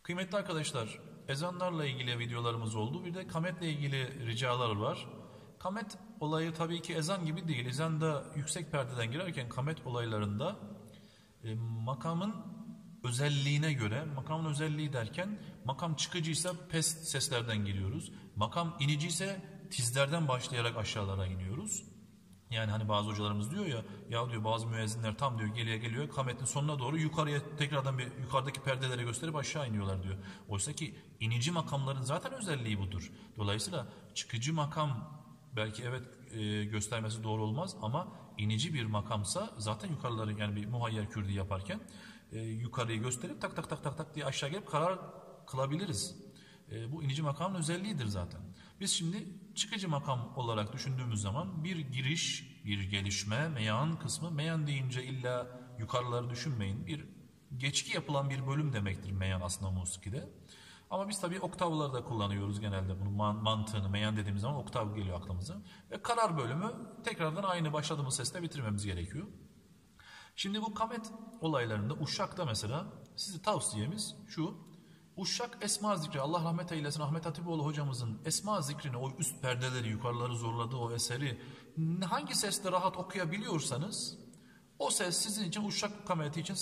Kıymetli arkadaşlar, ezanlarla ilgili videolarımız oldu. Bir de kametle ilgili ricalar var. Kamet olayı tabii ki ezan gibi değil. Ezanda yüksek perdeden girerken kamet olaylarında makamın özelliğine göre, makamın özelliği derken makam çıkıcıysa pes seslerden giriyoruz. Makam iniciyse tizlerden başlayarak aşağılara iniyoruz. Yani hani bazı hocalarımız diyor ya diyor bazı müezzinler tam diyor geliyor kametin sonuna doğru yukarıya tekrardan bir yukarıdaki perdelere gösterip aşağı iniyorlar diyor. Oysa ki inici makamların zaten özelliği budur. Dolayısıyla çıkıcı makam belki evet göstermesi doğru olmaz ama inici bir makamsa zaten yukarıları yani bir muhayyer kürdi yaparken yukarıyı gösterip tak tak tak tak tak diye aşağı gelip karar kılabiliriz. Bu inici makamın özelliğidir zaten. Biz şimdi çıkıcı makam olarak düşündüğümüz zaman bir giriş, bir gelişme, meyan kısmı, meyan deyince illa yukarıları düşünmeyin. Bir geçki yapılan bir bölüm demektir meyan aslında musikide. Ama biz tabii oktavlarda kullanıyoruz genelde bunun mantığını, meyan dediğimiz zaman oktav geliyor aklımıza. Ve karar bölümü tekrardan aynı başladığımız sesle bitirmemiz gerekiyor. Şimdi bu kamet olaylarında Uşşak'ta mesela size tavsiyemiz şu. Uşşak Esma Zikri, Allah rahmet eylesin Ahmet Hatipoğlu hocamızın Esma Zikrini, o üst perdeleri yukarıları zorladığı o eseri hangi sesle rahat okuyabiliyorsanız o ses sizin için Uşşak kameti için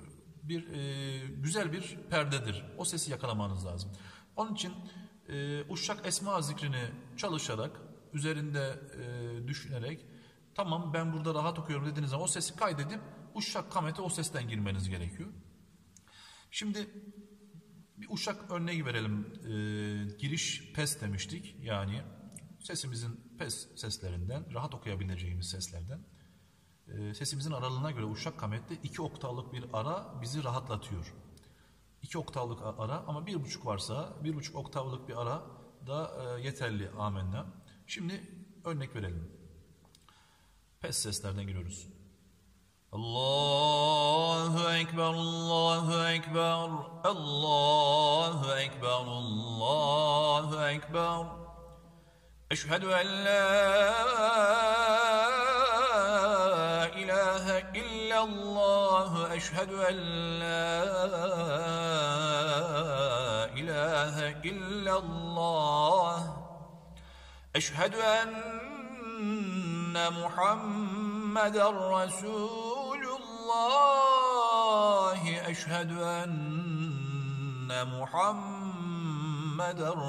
güzel bir perdedir. O sesi yakalamanız lazım. Onun için Uşşak Esma Zikrini çalışarak, üzerinde düşünerek tamam ben burada rahat okuyorum dediğiniz zaman o sesi kaydedip Uşşak kamete o sesten girmeniz gerekiyor. Şimdi bir Uşşak örneği verelim. Giriş pes demiştik. Yani sesimizin pes seslerinden, rahat okuyabileceğimiz seslerden. Sesimizin aralığına göre Uşşak kamette 2 oktavlık bir ara bizi rahatlatıyor. 2 oktavlık ara ama 1,5 varsa 1,5 oktavlık bir ara da yeterli amenna. Şimdi örnek verelim. Pes seslerden giriyoruz. Allahu Ekber, Allahu Ekber, Allahu Ekber, Allahu Ekber. Eşhedü en la ilahe illallah, eşhedü en la ilahe illallah, eşhedü enne Muhammeden Resulullah, eşhedü enne Muhammeden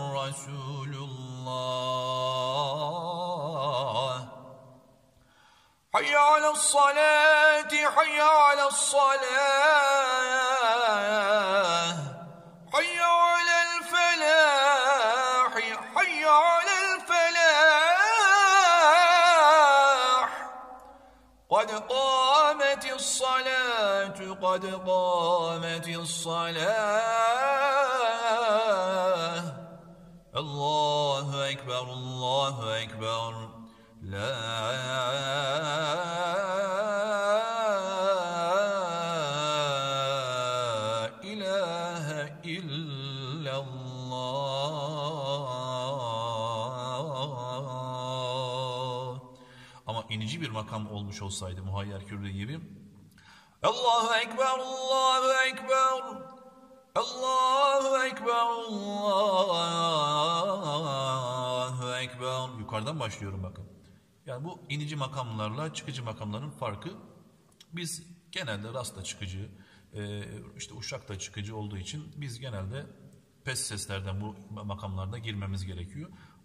Resulullah. Hayya alassalati, hayya alassalah, hayya alel felah, hayya alel felah. Kad kâmetis salatu, kad kâmetis salah. Allahu Ekber, Allahu Ekber. La ilahe illallah. Ama inici bir makam olmuş olsaydı muhayyer kürdi gibi Allahu Ekber, Allahu Ekber, Allahu Ekber, Allahu Ekber. Yukarıdan başlıyorum bakın. Yani bu inici makamlarla çıkıcı makamların farkı. Biz genelde rasta çıkıcı, işte Uşşak'ta çıkıcı olduğu için biz genelde pes seslerden bu makamlarda girmemiz gerekiyor.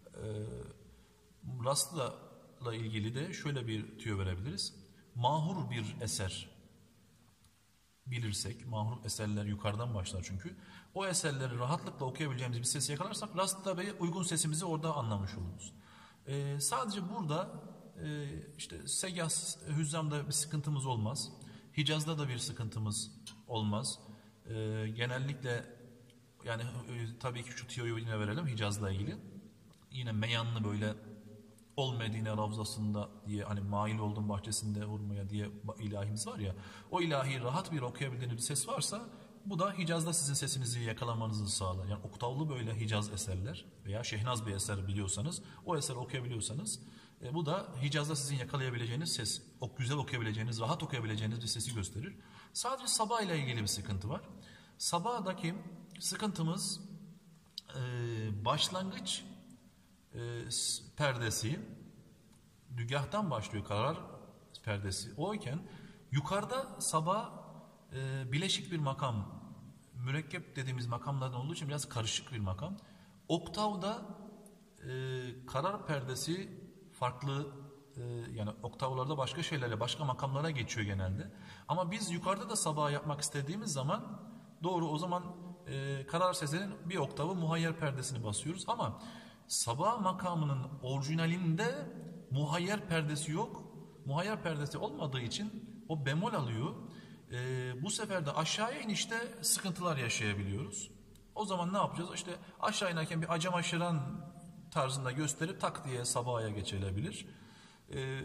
Rastla ilgili de şöyle bir tüyo verebiliriz. Mahur bir eser bilirsek, mahur eserler yukarıdan başlar çünkü. O eserleri rahatlıkla okuyabileceğimiz bir sesi yakalarsak rasta ve uygun sesimizi orada anlamış oluruz. Sadece burada işte segah, hüzzamda bir sıkıntımız olmaz. Hicazda da bir sıkıntımız olmaz. Genellikle yani tabii ki şu tiyoyu yine verelim Hicaz'la ilgili. Yine meyanlı böyle ol Medine Ravzasında diye hani mail oldum bahçesinde vurmaya diye ilahimiz var ya. O ilahi rahat bir okuyabildiğiniz bir ses varsa bu da Hicaz'da sizin sesinizi yakalamanızı sağlar. Yani oktavlı böyle Hicaz eserler veya şehnaz bir eser biliyorsanız o eseri okuyabiliyorsanız bu da Hicaz'da sizin yakalayabileceğiniz ses, güzel okuyabileceğiniz, rahat okuyabileceğiniz bir sesi gösterir. Sadece sabah ile ilgili bir sıkıntı var. Sabahdaki sıkıntımız başlangıç perdesi, dügahtan başlıyor karar perdesi. Oyken yukarıda sabah bileşik bir makam, mürekkep dediğimiz makamlardan olduğu için biraz karışık bir makam. Oktavda karar perdesi farklı, yani oktavlarda başka şeylerle, başka makamlara geçiyor genelde. Ama biz yukarıda da sabah yapmak istediğimiz zaman doğru, o zaman karar sesinin bir oktavı muhayyer perdesini basıyoruz. Ama sabah makamının orijinalinde muhayyer perdesi yok. Muhayyer perdesi olmadığı için o bemol alıyor. Bu sefer de aşağıya inişte sıkıntılar yaşayabiliyoruz. O zaman ne yapacağız? İşte aşağı inerken bir acem aşıran tarzında gösterip tak diye sabaha geçilebilir.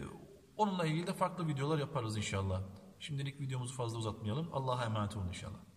Onunla ilgili de farklı videolar yaparız inşallah. Şimdilik videomuzu fazla uzatmayalım. Allah'a emanet olun inşallah.